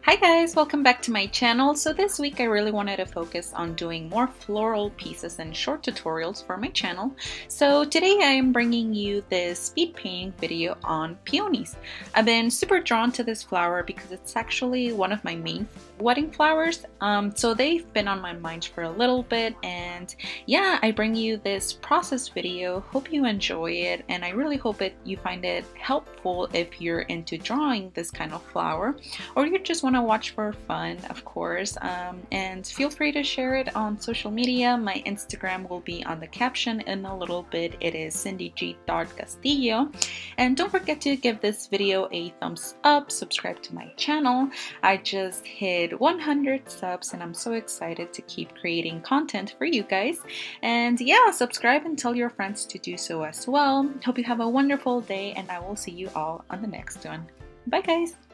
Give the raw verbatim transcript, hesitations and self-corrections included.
Hi guys, welcome back to my channel. So this week I really wanted to focus on doing more floral pieces and short tutorials for my channel. So today I am bringing you this speed painting video on peonies. I've been super drawn to this flower because it's actually one of my main wedding flowers. Um, so they've been on my mind for a little bit, and yeah, I bring you this process video. Hope you enjoy it, and I really hope it you find it helpful if you're into drawing this kind of flower, or you just want to watch for fun, of course. Um, and feel free to share it on social media. My Instagram will be on the caption in a little bit. It is cindy g dot castillo, and don't forget to give this video a thumbs up, subscribe to my channel. I just hit one hundred subs and I'm so excited to keep creating content for you guys. And yeah, subscribe and tell your friends to do so as well. Hope you have a wonderful day, and I will see you all on the next one. Bye guys!